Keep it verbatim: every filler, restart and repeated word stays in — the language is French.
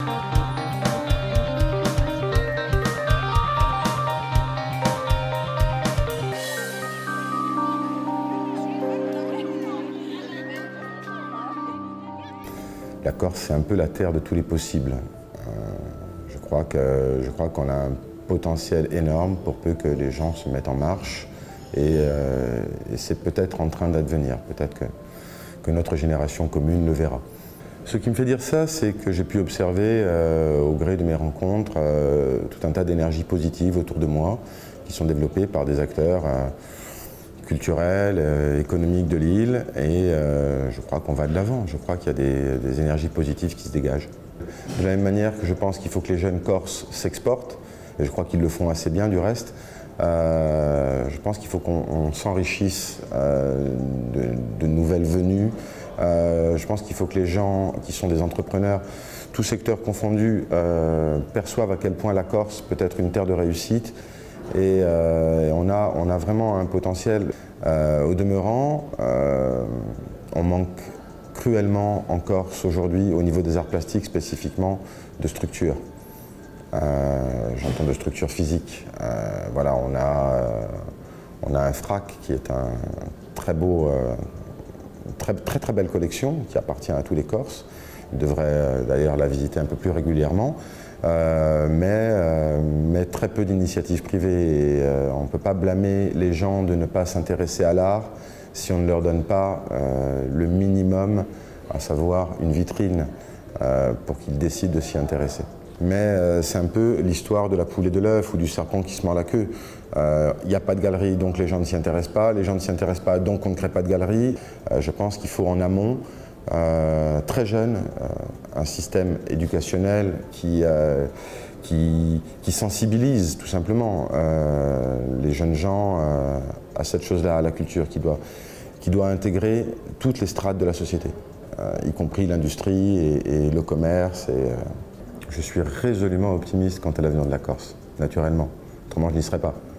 La Corse, c'est un peu la terre de tous les possibles. Euh, je crois que, je crois qu'on a un potentiel énorme pour peu que les gens se mettent en marche. Et, euh, et c'est peut-être en train d'advenir, peut-être que, que notre génération commune le verra. Ce qui me fait dire ça, c'est que j'ai pu observer euh, au gré de mes rencontres euh, tout un tas d'énergies positives autour de moi qui sont développées par des acteurs euh, culturels, euh, économiques de l'île, et euh, je crois qu'on va de l'avant. Je crois qu'il y a des, des énergies positives qui se dégagent. De la même manière que je pense qu'il faut que les jeunes Corses s'exportent, et je crois qu'ils le font assez bien du reste, euh, je pense qu'il faut qu'on s'enrichisse euh, de, de nouvelles venues. Euh, je pense qu'il faut que les gens qui sont des entrepreneurs, tous secteurs confondus, euh, perçoivent à quel point la Corse peut être une terre de réussite. Et euh, on, a, on a vraiment un potentiel. Euh, au demeurant, euh, on manque cruellement en Corse aujourd'hui, au niveau des arts plastiques spécifiquement, de structures. Euh, J'entends de structures physiques. Euh, voilà, on a, euh, on a un FRAC qui est un très beau, euh, très, très très belle collection qui appartient à tous les Corses. Ils devraient euh, d'ailleurs la visiter un peu plus régulièrement. Euh, mais, euh, mais très peu d'initiatives privées. Et, euh, on ne peut pas blâmer les gens de ne pas s'intéresser à l'art si on ne leur donne pas euh, le minimum, à savoir une vitrine, euh, pour qu'ils décident de s'y intéresser. Mais euh, c'est un peu l'histoire de la poule et de l'œuf ou du serpent qui se mord la queue. Il euh, n'y a pas de galerie, donc les gens ne s'y intéressent pas. Les gens ne s'y intéressent pas, donc on ne crée pas de galerie. Euh, je pense qu'il faut en amont, Euh, très jeune, euh, un système éducationnel qui, euh, qui, qui sensibilise tout simplement euh, les jeunes gens euh, à cette chose-là, à la culture, qui doit, qui doit intégrer toutes les strates de la société, euh, y compris l'industrie et, et le commerce. Et, euh, je suis résolument optimiste quant à l'avenir de la Corse, naturellement, autrement je n'y serais pas.